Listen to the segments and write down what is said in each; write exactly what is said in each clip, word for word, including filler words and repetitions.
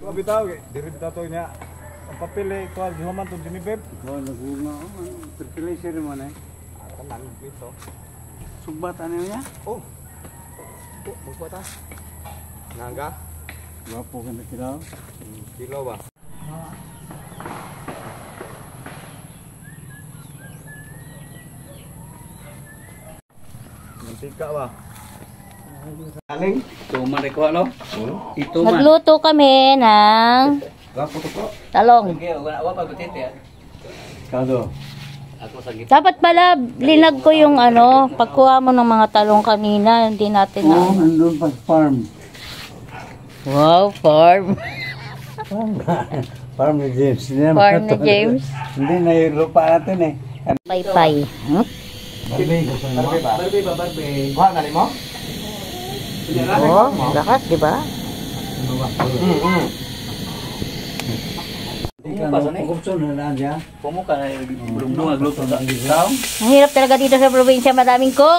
bitaw, diri bitaw to niya. Ang papel eh, kuha, gihuman to dinibib. Oh, naguna oh, fertilizer mo na eh. Ako nang ito. Subat ano niya? Oh. Oh, magbuat ah. Nangga? Wapo ka na kilaw. Kilo ba? Mantika ba? Aling? Tuman rin ko ano? Ito man. Nagluto kami ng Gapo to po. talong. Kado. Dapat pala linag ko yung ano, pagkuha mo ng mga talong kanina, hindi natin Oo, na. nandun pa sa farm. Wow, farm. Farm ni James. Hindi naman Farm ni ito. James. Hindi, na yung lupa natin eh. Paypay. Hmm? Barbie, gusto mo? Barbie ba? Barbie ba, Barbie? Kuha na mo? Oh, lakas, di ba? Hmm, hmm. Pagkupso na lang dyan. Pumuka na bulong-bulong agluto sa ikaw. Ang hirap talaga dito sa probinsya, madaming cook.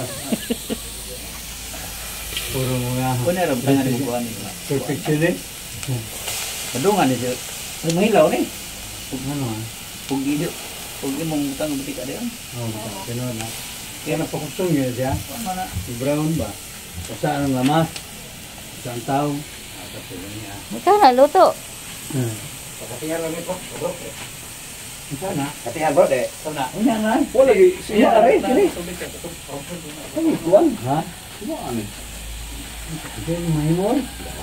Puro mga Kung meron ka nga rin bukuhan nila. perfection eh. Madungan niya siya. Ay, mahilaw ni. Ano ah? Kung hindi, kung hindi mong butang butik ka rin. Oo, gano'n na. Kaya napakupso nyo dyan. Si Brown ba? Saan ang lamas? Saan tao? Kasi lang niya. Ikaw na, luto. Katihan lang ito. Sana? Katihan bro, de. Sana. Unya na. Wala, siya na rin. Sini. Ay, kuwan. Ha? Kuwan eh. Hindi, mahimol.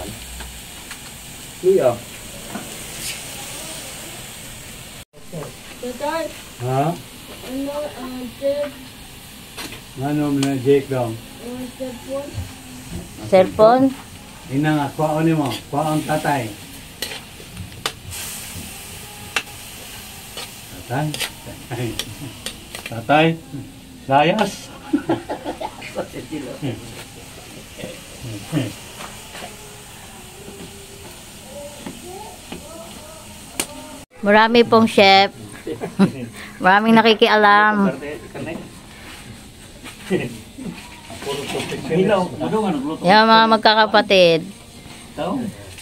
Iya. Ha? Ano mo na Jake daw? Cellphone. Ina nga, kuwaon ni mo. Kuwaon tatay. Tatay? Tatay? Tatay? Layas? Marami pong chef. Maraming nakikialam. Mahilaw. Madungan agluto. Yan mga magkakapatid. Ikaw?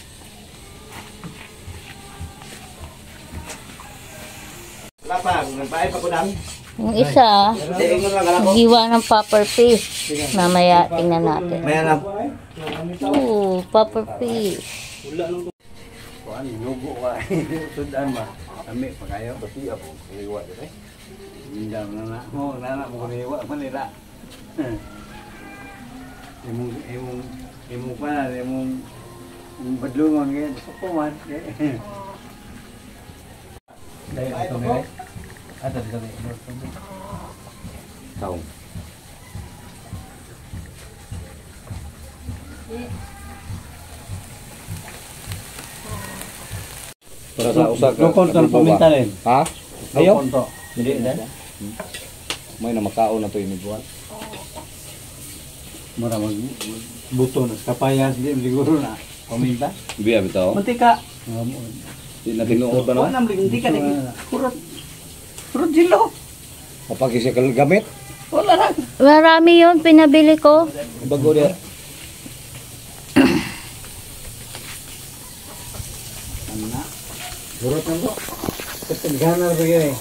Lapang, nagbayad pa ko dang. Yung isa, Ingon lang ako. giwa ng puffer fish. Mamaya, tingnan natin. Maya na. Ooh, puffer fish. Kuwan, nugo ka. Sudan ba? Kami pa kayo. Bati ako, iliwa din eh. Mindaw na na. Oo, nana mo kuniwa. Manila. Imong, imong, imong pa na. Imong, imong badlungon ngayon. Gusto ko man. Dahil ito nila. Ato dito nila. Taong. Para sa usa ka. Lukon to paminta rin. Ha? Ayaw? Lukon to. Hindi na. May na makaon na to iniguan. Mura mag buto na. Kapayas. Siguro na. Paminta. Biya bitaw. Mantika. Di na tinuod ba Wala no? naman, hindi ka na. Kurot. Kurot jilo. Kapag isa ka gamit. Wala na. Marami yun, pinabili ko. Bago dia. Ano na? Burot na to. Gana ba yun eh?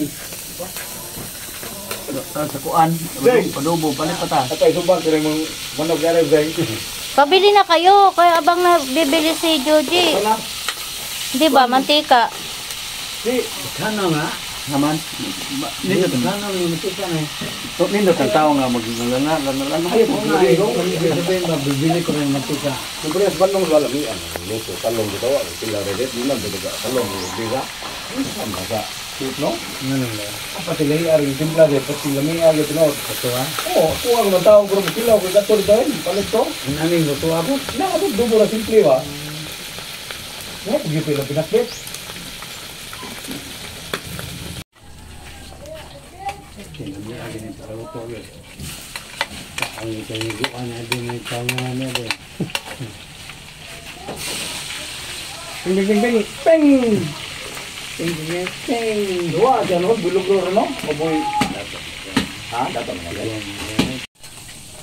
Sa kuan. Padubo. Palit pa ta. Atay subang kare mong manog gare zay. Pabili na kayo, kaya abang na bibili si Joji. Wala. Di ba, mantika. Di. Kano nga? Naman. Nindot Kano na. nga yung matika na eh. So, nindot ang tao nga maglalana. Lalala. Ay, Oo nga eh. Ibig sabihin ba, bibili ko ng matika. Siyempre, sa bandong wala mi ano, luto talong dito, sila redet, di lang dito talong biga. Ang basa. Sweet no? Ano nga? Pati lahi aring timpla de, pati lami agi tino. Ito ha? Oh, ako ang nataong pero sila ko gato dito, palit to. Ang aming luto ako. Na ako dubo na simple ba. No, pagi pila pinakbet. Kinabi agad yung luto yun. Ang ikaniguan na din may tawag na namin din. Ding ding ding ding. Peng. Ding ding ding. Peng. Dua aja no, bilog ro no. Oboy. Ha, dapat na.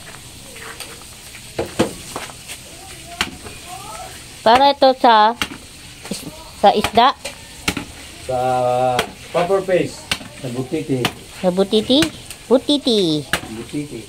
Para ito sa Sa isda. Sa pepper paste. Sa butiti. Sa butiti. Butiti. Butiti.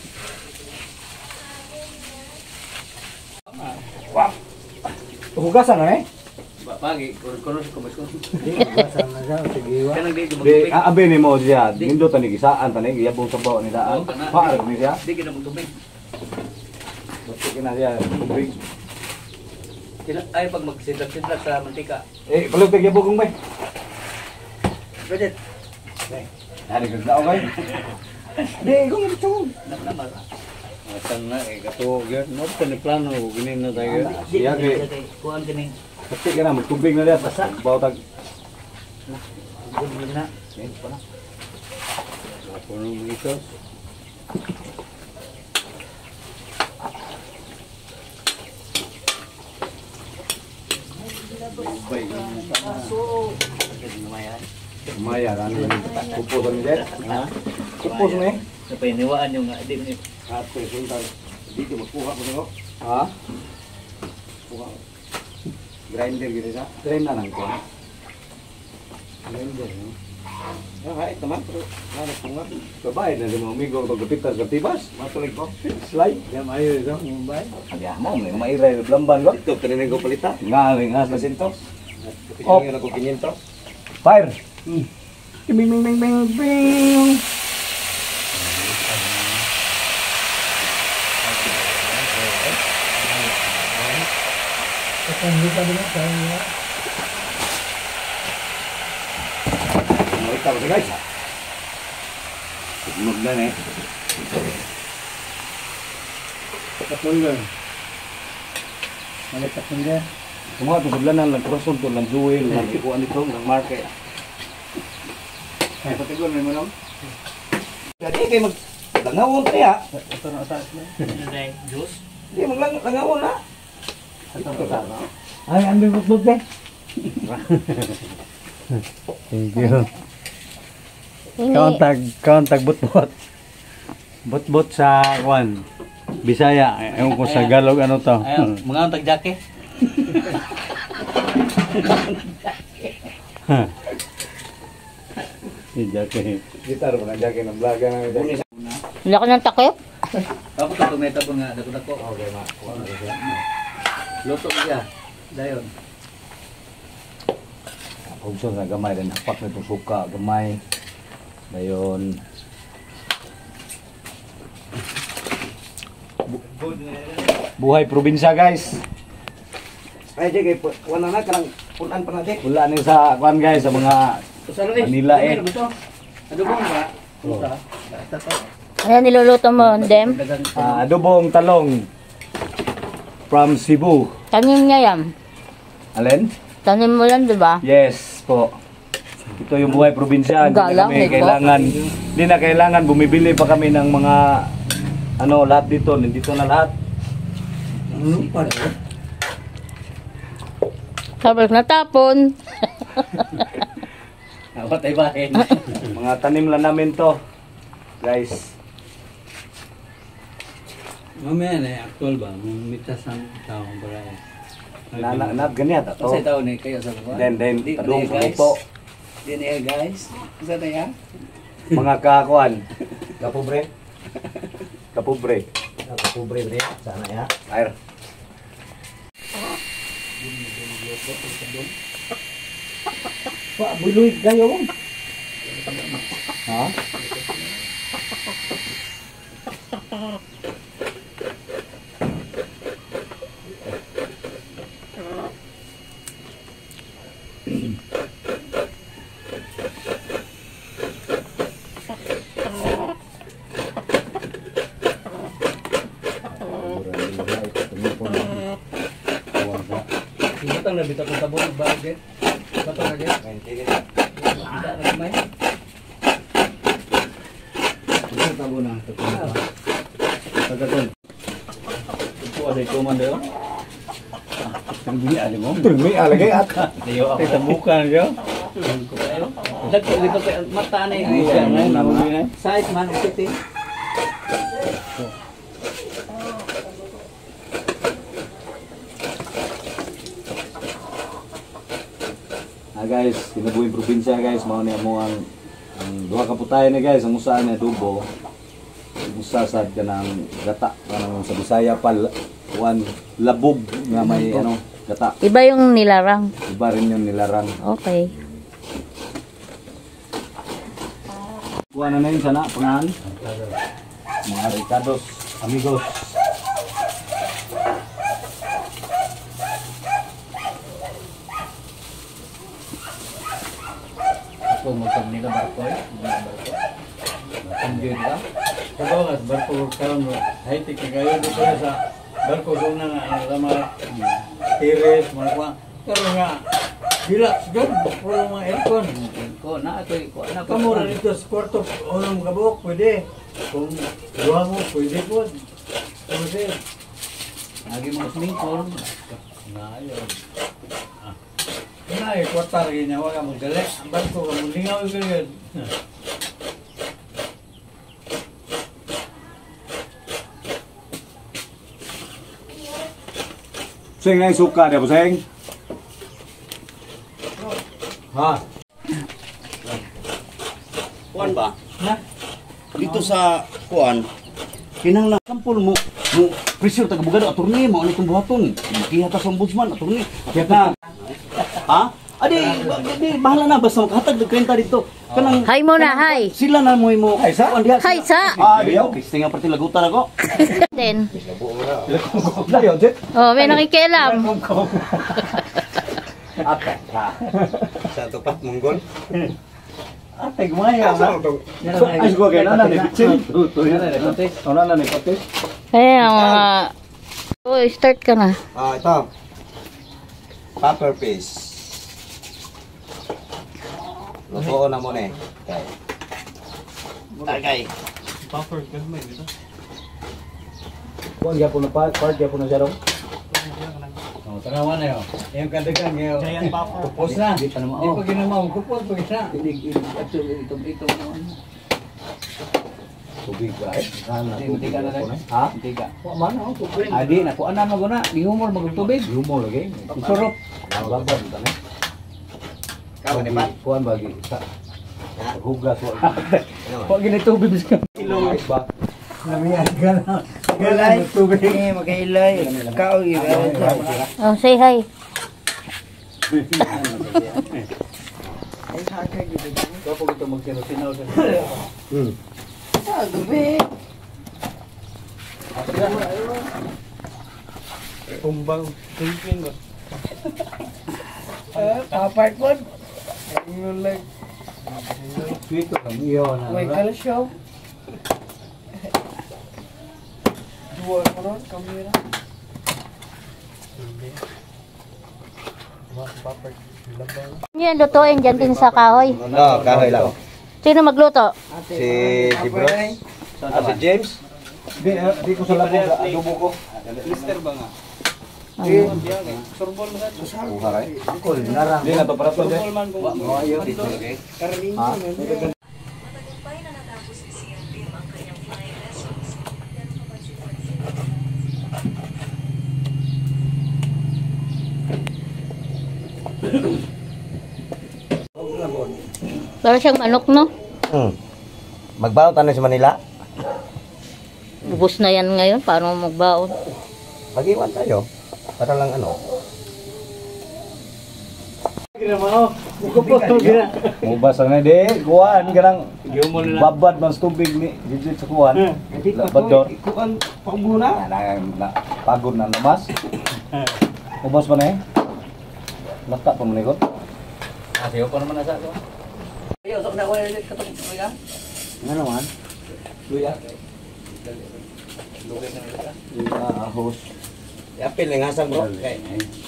Hugasan na eh. Pagi, kuno sa kumis ko. Basan na siya. Sige wa. Kanang dito Di, magtubig. aabi ni mo diya. Nindo tani gisaan tani giyabong sa bawa ni daan. Paano ni siya? Di kita magtubig. Basta kina siya tubig. Sila ay pag magsidlak-sidlak sa mantika. Eh, palug tag giyabong bay. Pwede. Dali ka daw kay. Di, kung ito. Naman. Asan na eh kato gyud. No plano gini na tayo. Siya kay Kuan kini. pati ka na magtubig na diya. Bawa tag Good na. eh, pa na. Ako nung ito. Maya kan. Kupos ni dia. Ha? Kupos ni. Sa piniwaan yung di ni. Ate suntal. Dito magkuha mo nyo. Ha? Kuha. Grinder gitu sa. Train na lang ko. Grinder. No? Ah, hai teman. Ano kunga? Babae na di mo amigo to gapitas gatibas. Matulig ko. Slide. Jam ayo ito. Mumbai. Aga mo may mairay blamban ko. Ito kanina ko palita. Ngaling nga sa sintos. Oh, ako kinento. Fire. Hmm. Bing bing bing bing bing. Kita ba guys? Tunog na eh. Kapulgan. Malitak niya. Semua tu sebelanan lang kroson tu lang juwel lang ikuan dito ng market. Ay patigol may manong. Jadi kay mag langawon kaya. Ito na sa atin. Nanday juice. Di maglang langawon na. Ay, ambil butbut deh. Thank you. Kauntag, kauntag butbut. Butbut sa kwan. Bisaya, ewan ko sa Galog ano to. Ayo, mga tag jake. Iya ke. Gitar pa na jake ng blaga na ito. Laki ng takip. Ako ta tumeta po nga dako-dako. Okay ma. Luto siya. Dayon. Pugso na gamay din hapak nito suka gamay. Dayon. Buhay probinsya guys. Ay jake wala na kanang punan pa na dik. Wala ni sa kwan guys sa mga Usalo eh. Manila eh. Ano bang ba? Usa. Basta to. Ano niluluto mo, Dem? Dagang Ah, adobong talong from Cebu. Tanim niya yan. Alin? Tanim mo lang, di ba? Yes po. Ito yung buhay probinsya. Hindi na Galang kami nito. kailangan, hindi na kailangan bumibili pa kami ng mga ano lahat dito. Nandito na lahat. Ano pa rin? Sabag natapon. awat ay bahin. Mga tanim lang namin to. Guys. Mamaya na, actual ba? Mitas ang taong para eh. Na, na, na, ganyan. Ito. Kasi tao ni kayo sa buwan. Then, then, Di- talong di, guys. puto. Di niya guys. Isa na yan. Mga kakuan. Kapobre. Kapobre. Kapobre, bre. Sana ya. Air. Pak, buloy kayo. Ha? Ibutang na bitaw kung tabon bagay. Bato na gay. Bita na gamay. Ito tabo na. Pagkatong. Ito ay kuman dayo. Tanggi ali mo. Turmi alagay at. Dayo ako. Ito bukan yo. Dagko dito kay mata na Ay, yung siya na nabuhi na. size man city. Ah guys, kinabuhing probinsya guys, mao ni amo ang ang duha ka putay ni guys, ang usa ni adobo. Ang usa sad kanang gata, kanang sa Bisaya pal kuan labog nga may ano, gata. Iba yung nilarang. Iba rin yung nilarang. Okay. Kuha na na yun sana, pangahan. Mga Ricardos, amigos. Ako magpag nila barko eh. Panggyod ka. Kabawas, barko karon high-tech na kayo dito sa barko so na nga ang lama tires, mga kwa. Pero nga, relax good, puro mga aircon. Ko na ito, ko na pa. Kamura dito sa kwarto, unang kabuk, pwede. Kung duha mo, pwede po. Pwede. Lagi mga smingkon. Ngayon. Kaya kwarta lagi niya, wala mong gali. Ang barko ka mong lingaw yung ganyan. Sing na yung suka, di ba sing? Ha? Kuan ba? Na? Dito sa kuan, kinahanglan sampol mo mo pressure taga bugado attorney mo ano itong buhaton. Kihata sa ombudsman attorney. Kaya ha? Adi, di bahala na basta makahatag ng kwenta dito. Kanang Hi muna, hi. sila na mo mo. Ay, sa? Hi sa. Ah, diyaw. Kisting nga pati lagutan ako. Then. Layo, Jet. Oh, may nakikialam. Ate. Sa tupat Mongol. Ate, gumaya na. Ay, siguro kayo na ni Bitchin. Ano na ni Patis? Ayan ang mga... Oh, start ka na. Ah, ito. Pepper paste. Lutuon na muna eh. Okay. Okay. Kuan gyapon na pa, part gyapon na siya ro. Oh, tanawan na yun. Yung kadagan ngayon. Giant buffer. Kupos na. Di pa naman, Di oh. pa ginamaw. Kupos pa isa. Ito tubig ba eh? Hindi, hindi ka na rin. Ha? Hindi ka. Wa man oh, tubig. Adi, nakuha na mo na. Di humor magtubig. Yumo lagi. Isurop. Babad ta ni. Kawan ni Pat. Kuan bagi sa hugas wa. Huwag ginitubig ka. Ilong ba? Namiyan ka na. Galay. Eh, magkailay. Kao Oh, say hi. Kapag ito magsinaw-sinaw sa Hmm. kumbang. Tingin ko. Apart mo. Yung like, Sweet ko kang iyo na. may calcium. Dua mo ron, kamera. Yan, lutuin dyan din sa kahoy. No, kahoy lang. Sino magluto? Si si Bros. Ah, si James. Di di ko sa labo adobo ko. Lister ba nga? Sorbol na sa. Uharay. Ko narang. Di na to para to. Sorbol man kung Oh, ayo dito. Ha? Para siyang manok, no? Hmm. Magbaon tayo sa Manila. Ubus na yan ngayon. Paano magbaon? Mag-iwan tayo. Para lang ano. ginamaw. Kupos mo gina. Mubas na di. Kuan ganang Giyomol na. babad man sa tubig ni dito sa kuan. Labador. Ikuan pambuna. Na, na pagod na namas. Ubos pa na eh. Laka pa mo likod. Ah, siyo pa naman nasa ito. Ayo, sok na ko ulit katong luya. Nga naman. Luya. Luya na nila. Luya, ahos. Apil ng hasang bro. Okay.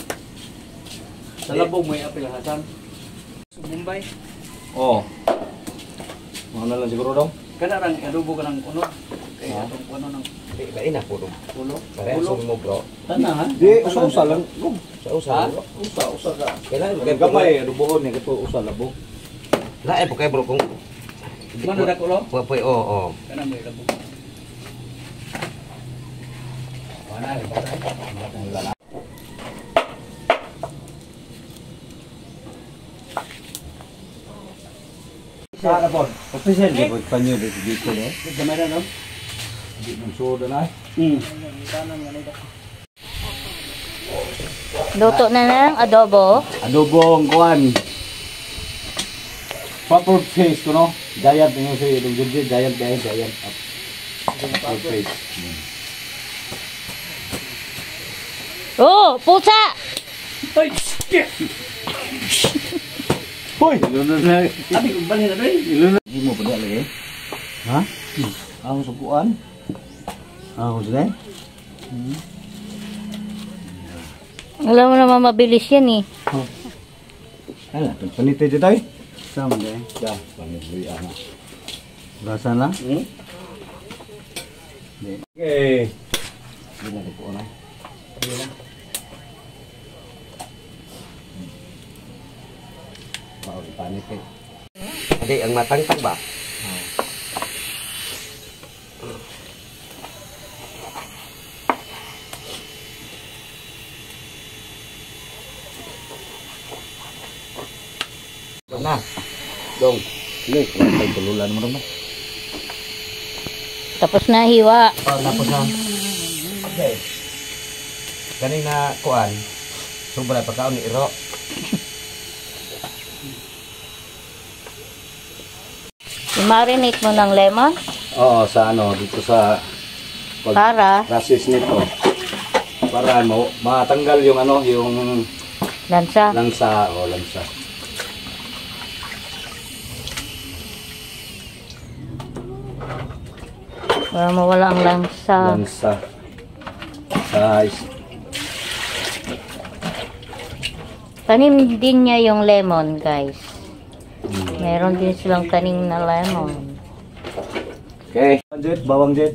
Sa labog may apil Hasan. Sa Mumbai. Oh. Mga na lang siguro daw. Kana rang adobo ka ng uno. Kay atong ano ng Ba ina po dong. ulo. Pare Ulo. asong mo bro. Tanan. Di, usa-usa lang. Sa usa Ha? bro. Usa-usa ka. Kailan Gamay, adobohon ni kato usa labo. Lae po kay bro kung Mano dak ulo? po po oh oh. Kana may labog. Wala rin. Sana po. Official di po panyo dito dito no. Gamay na no? Di mo soda na. Hmm. Luto na ng adobo. Adobong kuan. Proper face ko no. Giant yung sa yung giant giant giant giant. Proper face. Oh, pusa! Hoy, lunod na. Abi kung balhin na doy. Lunod. Di mo pa lagi. Ha? Ako sa kuan. Ako sa dai. Alam mo naman mabilis yan eh. Ala, panite dito tayo. Sama dai. Ya, panite ana. Rasa na? Hmm? Okay. Di na ko na. Mau dipanik eh. Adi, ang matangtang ba? Na. Dong. Sige, kaya tululan mo naman. Tapos na hiwa. Oh, tapos na. Okay. Ganing na kuan. Sobra pagkaon ni Iro. I-marinate mo ng lemon Oo, sa ano, dito sa pag para process nito. Para mo matanggal yung ano, yung lansa. lansa o lansa. Para mawala ang lansa. Lansa. Sa is- Tanim din niya yung lemon, guys. Meron din silang tanim na lemon. Okay. Jet, bawang jet.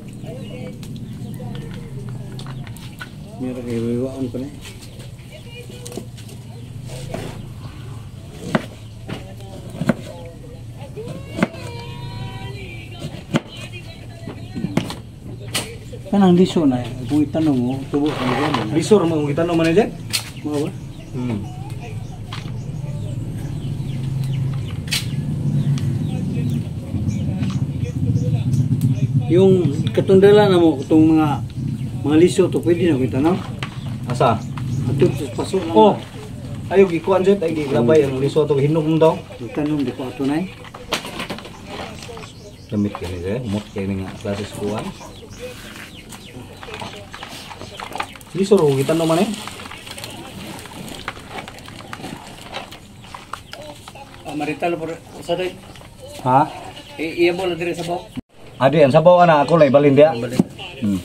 Meron kay wiwaon ko na. Kanang liso na, kung itanong mo, tubo ka na gano'n. Bisor mo kita no man jet. Mga ba? Hmm. Yung katundala na mo, itong mga mga liso to, pwede na kita no? Asa? Ato sa paso lang. Oh. Ayo gikuan jet ay giglabay ang liso to hinog mo daw. Tanong di ko ato na eh. Gamit kini jet, mot kini nga klase kuan. Liso ro kita no man eh. Ah, marital por sa day. Ha? Iya mo na dire sa baw. Adi ang sabaw ana ako lay balin dia. Hmm.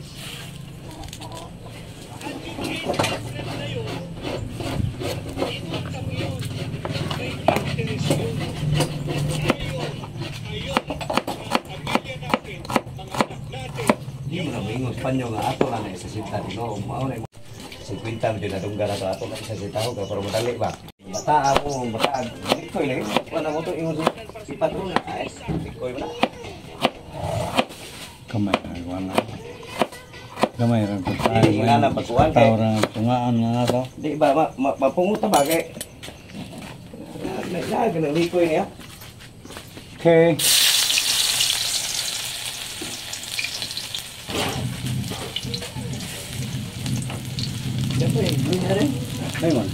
Di mo na mingon Espanyol nga ato lang na isa sinta di no. Mao na cinquenta medyo na dungga na to ato lang isa sinta ko pero madali ba. Bata ako, bata. Ikoy lang. Wala mo to ingon si patron na ay. Ikoy ba na? Kamay na wala. Kamay ra ko Di nga na pagkuhan kay. Tawra tungaan nga ako. Di ba ma, ma, mapunguta ba kay. Lagi ng likoy niya. Okay. Ay man.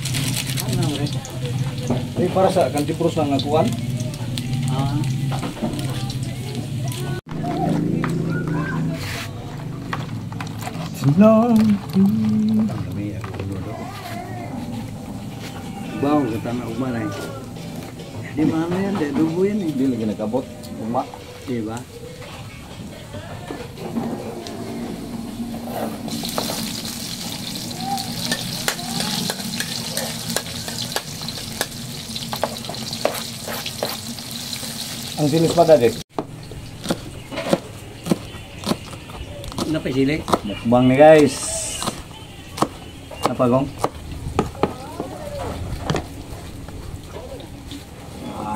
Ay para sa kantipros nga kuan. Ah. Sinong Baw ka tanah umanay. Di mana yan, di dubo yan eh. Hindi lagi nakabot. Uma. Di ba? Ang silis pa dati. Napay sili? Mukbang ni guys. Apa gong? Ah.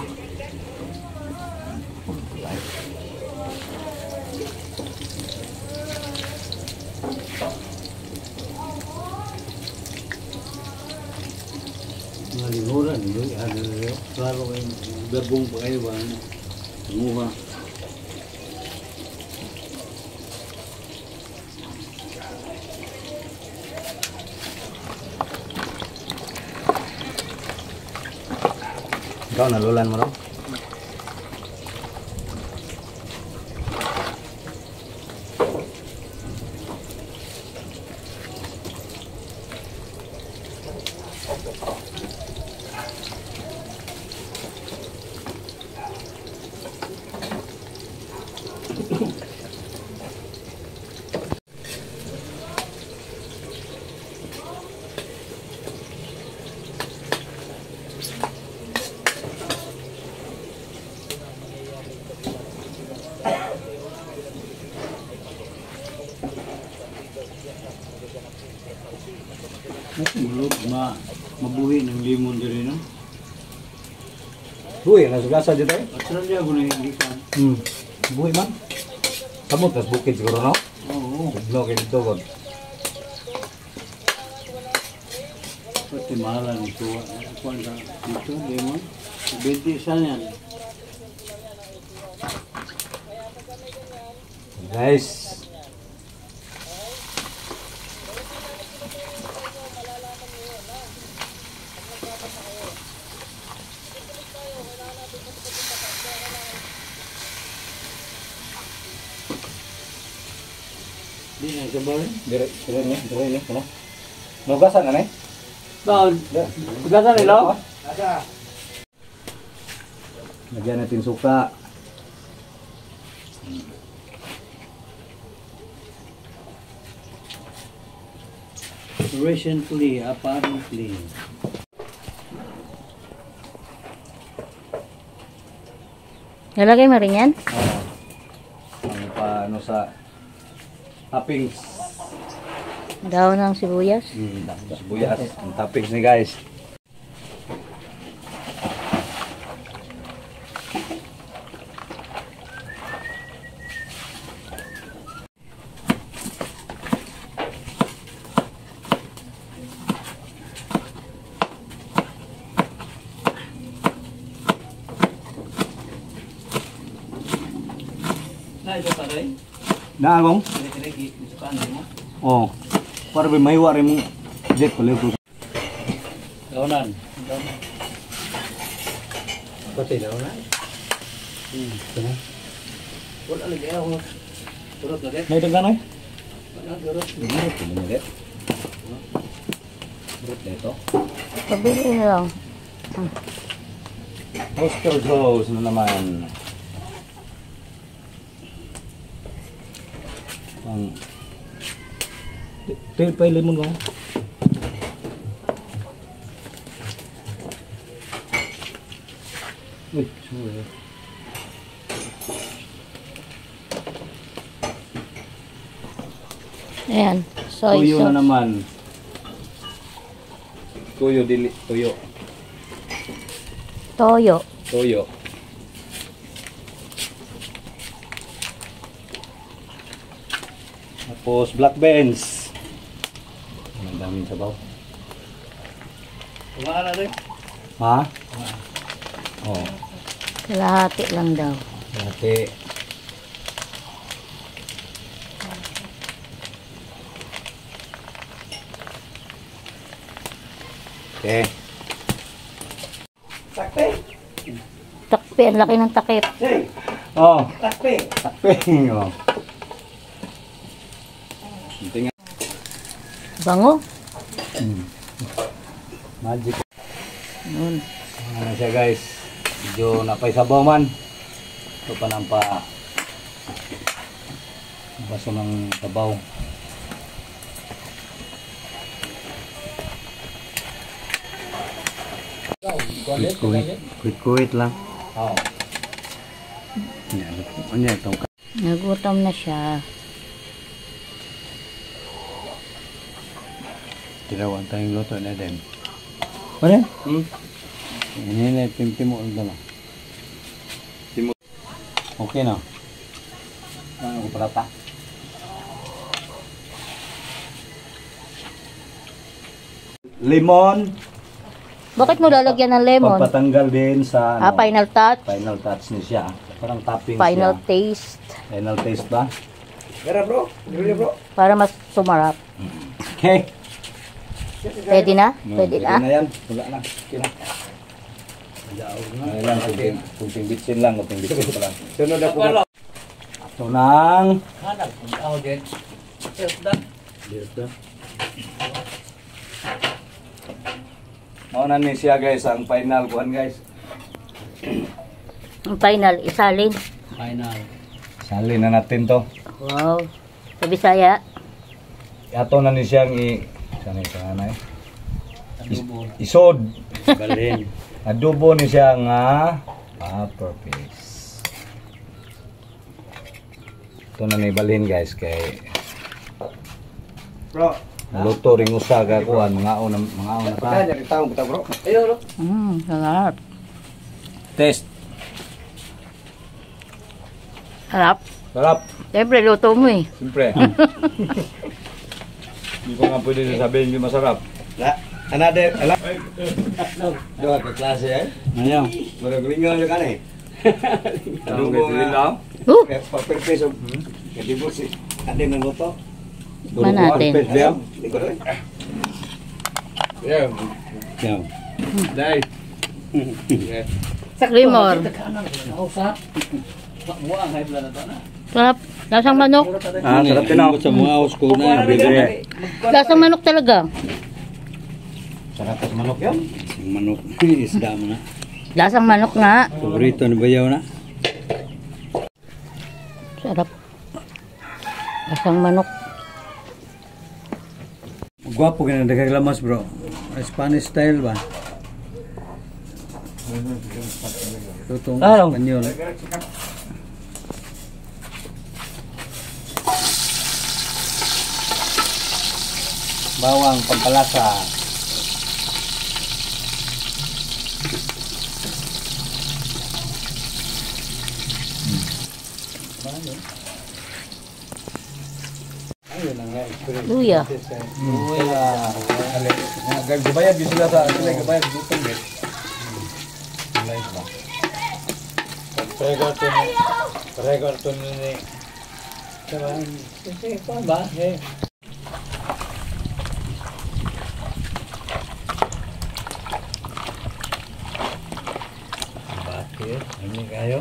Mga lihuran, hindi. Ano na klaro kayo. Gabong pa kayo ba? Muha. Ikaw, nalulan mo raw? Mulog, ma mabuhi ng limon diri no. Buhi, nasugasa dito eh. Australia ko na hindi ka. Hmm. Buhi man. Kamot, tas bukid siguro no? Oo. Tugno kayo dito god. Pati mahalan ito. Ako ang dito, lemon. Benti saan yan? Guys. Di na sabay. Dire, dire ni, dire ni, ano? Nugasan na ni? Bakit? Pagkata nila? Lagyan natin suka. Recently, apparently. Nalagay mo rin yan? Ano pa, ano sa toppings. Daon ng sibuyas. Hmm, sibuyas. Ang toppings ni guys. Na ito pa rin? Naagong? Kini-kini, isukaan mo. Oh. Para ba may wari mo jet pala ito. Daunan. Pati daunan? Hmm. Ano? Wala lagi ako. Turot lagi. May daghan ay? Wala, turot. Dito, dito ulit. Brut na ito. Pabili na lang. Hostel Rose na naman. Ang Tail pa yung lemon mo. Uy, sorry. Ayan. Soy Tuyo na sauce. naman. Tuyo dili, tuyo. Toyo. Tuyo. Tapos black beans. Ang daming sabaw. Kumahan na rin. Ha? Oh, Kalahati lang daw. dati. Okay. Takpi. Ang laki ng takip. Oh, takpe. Takpe. Oh. Tingnan. Bango. Hmm. Magic. Yun. Ano siya guys? Medyo napay sabaw man. Ito pa nang pa baso ng sabaw. Kuit kuit kuit lang. Oh. Yan, ano ito? Nagutom na siya. Tirawan tayong luto na din. Ano? Hmm? Ini na tim-tim mo ulit na. Timo. Okay na. Ano ko parata? Lemon, Bakit mo lalagyan ng lemon? Pagpatanggal din sa Ah, ano, final touch. final touch ni siya. Parang topping Final siya. taste. Final taste ba? Gara bro, grilyo bro. Para mas sumarap. Okay. Pwede na? Pwede na na? yan. Wala na. Okay na. Ayun lang, kunting, kunting bitsin lang, kunting bitsin pa lang. Sunod ako ba? Ito nang... Hanap, ako din. Yes, da. Mauna ni siya guys, ang final kuhan guys. Ang final, isalin. Final. Sali na natin to. Wow. Sa Bisaya. Ato na ni siyang i... Sana yung panganay? Adobo. Isod. Balin. Adobo ni siya nga pepper paste. Ito na naibalhin guys kay Bro, naluto ring usa ka kuan mga on mga on na ta. kaya niya taong buta bro. Ayun, bro. Mmm, sarap. Test. Sarap. Sarap. Siyempre, luto mo eh. Siyempre. Hindi ko nga pwede sabihin hindi masarap. La, another, ala. Dua ka klase eh. Ayaw. Mura gringo yung kan eh. Ano ba ito lang? Uh, Paper peso. Kasi po si ade ng luto. man natin. Hindi ko rin. Yeah. Yeah. Dai. Limor. Buang high blood na to na. Sarap. Lasang manok. Ah, sarap din ako. Sa mga house ko na. Bibili. Lasang manok talaga. Sarap sa manok yan. Yung manok. Isda mo na. Lasang manok nga. Paborito na bayaw na. Sarap. Lasang manok. Gwapo ka na daghang lamas bro. Spanish style ba? Tutong Araw. Espanyol. Bawang pampalasa. Luya. Luya. Gabayad din sila sa sila gabayad butong din. Live ba? Record to ni. Record to ni. Kawan. Kasi pa ba? Eh. Bakit? Ano kayo?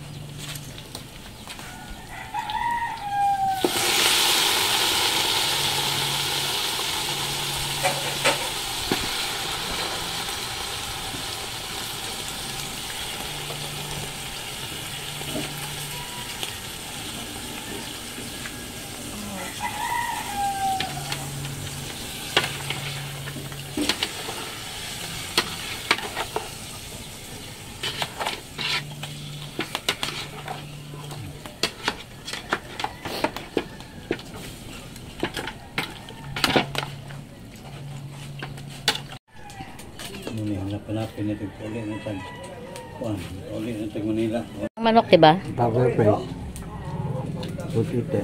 Muni, hanap-hanapin natin uli na tag. Kuan, uli na tag Manila. Manok, diba? Power face. Butite.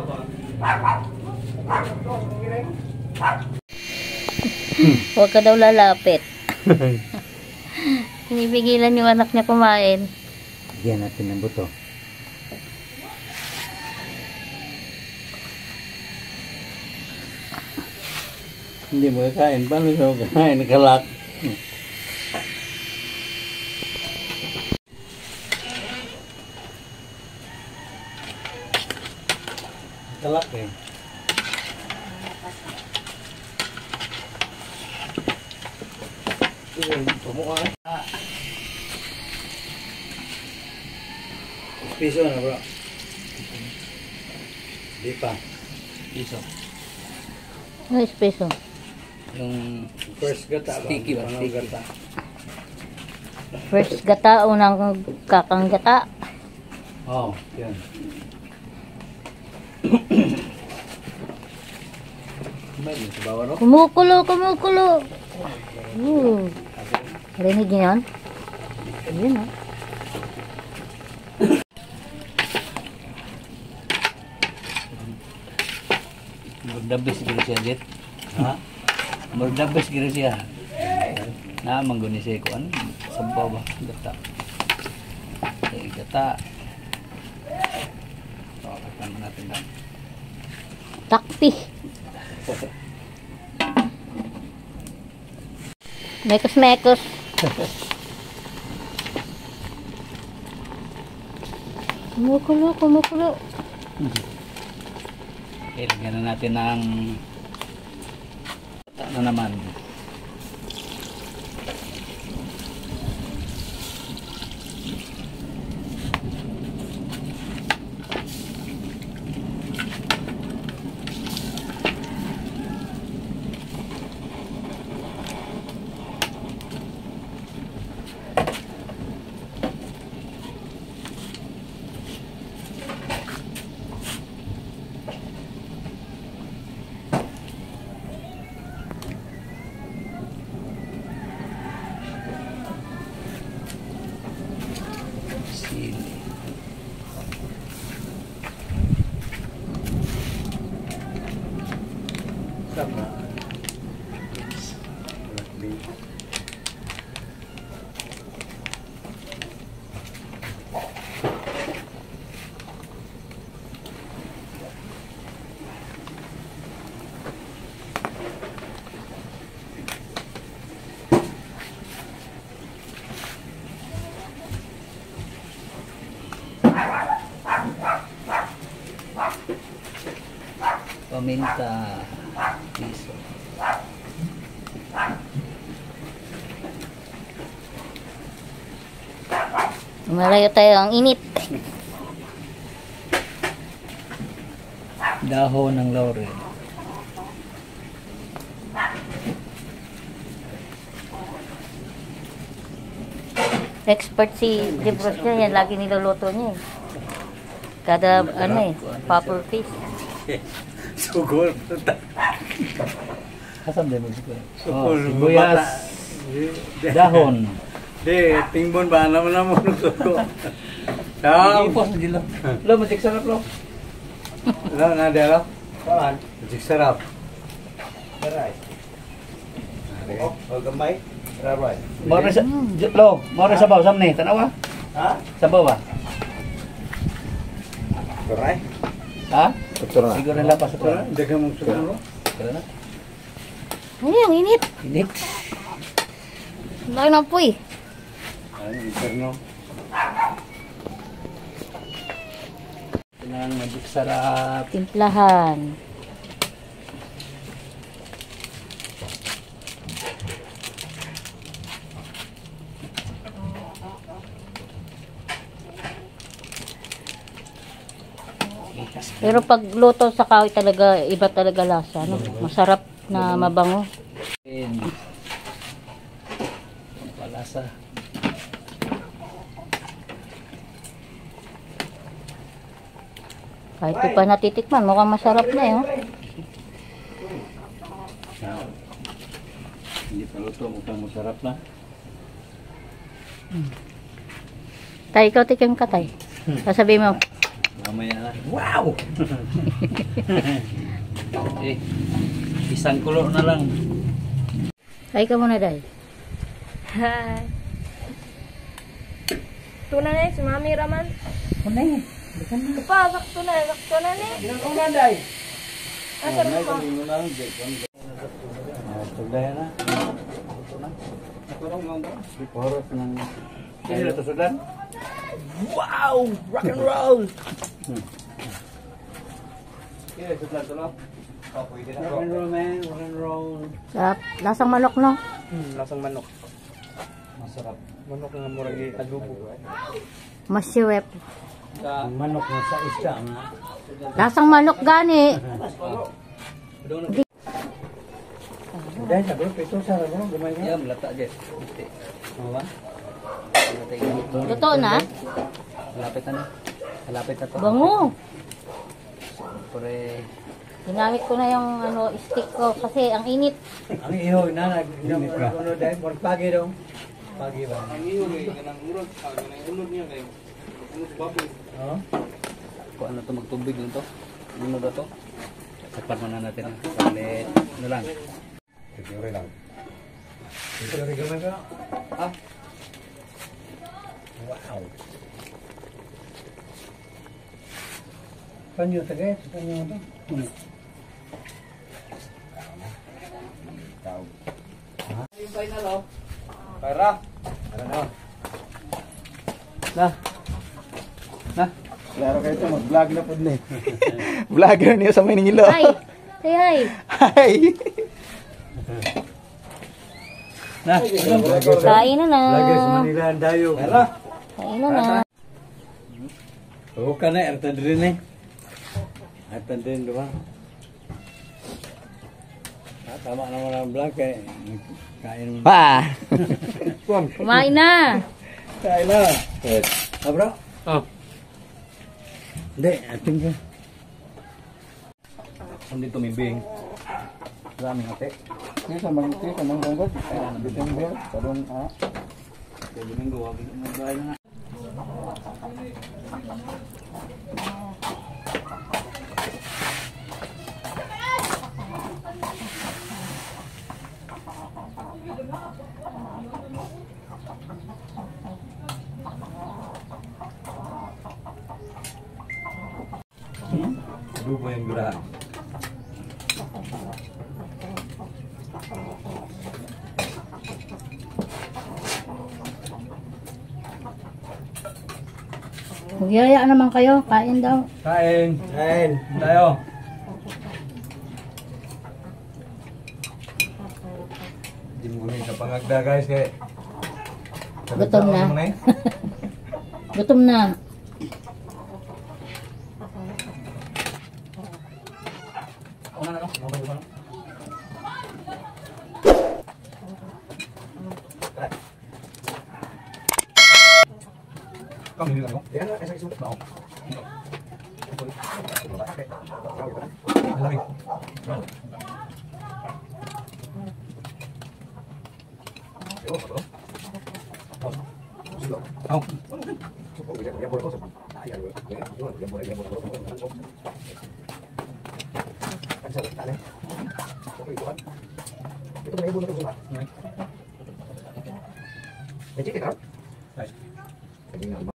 Huwag ka daw lalapit. Pinipigilan yung anak niya kumain. Bigyan natin ng buto. Hindi mo kakain. Paano siya kakain? Kalak. Kalak eh. Piso na bro. Di pa. Piso. Ano espeso? Yung first gata ba? Sticky ba? Sticky. Gata. First gata, unang kakang gata. Oh, yan. Meron sa bawah no? Kumukulo, kumukulo. Uh. Rinig niyo yan? Ayun ah. Merdabes gitu siya, Jet. Ha? Merdabes gitu siya. Na mangguni siya ko ano sabaw ba gata. Eh gata. So, kasama natin lang. Takpi. Mekos mekos. Kumukulo, kumukulo. Okay, lagyan na natin ng ano naman. Sili. Paminta. Piso. Malayo tayo ang init. Dahon ng laurel. Expert si Debros niya, yan lagi niluluto niya eh. Kada ano eh, popper fish. Sugol. Asan din mo sugol? Oh, Sugol, sibuyas. Dahon. Di, tingbon ba naman naman sugol. Tao. Ipos na dilo. Lo, matik sarap lo. Ano na delo? Kawan. Jadi sarap. Karay. Oh, oh gambay. Karay. Mora sa lo, mora sabaw samne, tanawa. Ha? Sabaw ba? Karay. Ha? Betul na. Siguro lang pa sa Tara, tuwa. dagang mong sugol. Tara na. Ay, ang init. Init. Laki ng puy. Ay, interno. Tinang magic sarap. Timplahan. Pero pag luto sa kahoy talaga, iba talaga lasa. No? Masarap na mabango. And palasa. Kahit di pa natitikman, mukhang masarap na yun. Hindi pa luto, mukhang masarap na. Tay, ikaw tikim ka, tay. Sasabihin mo, Mamaya na. Wow! Eh, isang kulo na lang. tay ka muna, day. Hi. Tuna na si Mami Raman. Una yun. Pa, sakto na, sakto na ni. Ginagawa na, day. Asa mo pa? Tugdaya na. Ito na. Nakurong lang ba? Poros ng... Hindi na ito sudan? Wow! Rock and roll! Kaya sudan to no. Oh, pwede na. Rock and roll, man. Rock and roll. Sarap. Lasang manok, no? Hmm, lasang manok. Masarap. Manok nga murag adobo. Masirap. Manok na sa isda, nga. Lasang manok gani. Dahil sa bro, ito sa bro, gamay Yeah, malata dyan. Iti. Ano ba? Malata yun. Totoo na? Malapit na na. Malapit na to. Bango. Pre. Ginamit ko na yung ano, stick ko kasi ang init. Ang ihoy na nag ano dahil murag pagi daw. Pagi ba? Ang iyo kay kanang urod, ah, kanang ulod niya kay ano sa baboy. Oh. Kung ano to, magtubig lang to. Ano ba to? Sakpan muna natin. Palit. Ano lang. Siguro lang. Ito lagi gamay ka. Ah. Wow. Panyo tagay, panyo to. Hmm. Yung final oh. Para. Para na. Na. Na. Klaro kayo ito, mag-vlog na po din eh. Vlogger niyo sa Maynilo. Hi! Say hi! Hi! Na. Kain na na! Vlogger sa Manila ang dayo. Para. Kain na na! Oo ka na, artan din eh. Artan din, diba? Ah, tama naman ang vlog eh. Kain mo. Pa! Kumain na! Kain na. Ah, bro? Oh. Hindi, ating ka. Hindi tumibing. Maraming ate. Ini sama itu sama bonggot. Bikin dia sarung ah. Pwede nang gawa. Magbahay na nga. Adobo yang gerah. Magyaya naman kayo, kain daw. Kain. Kain. Tayo. Hindi mo gumin sa pangagda guys kay. Gutom na. Gutom na. Kamu ini lang. Ya, esa isu. Mau. Lagi. Không. Itu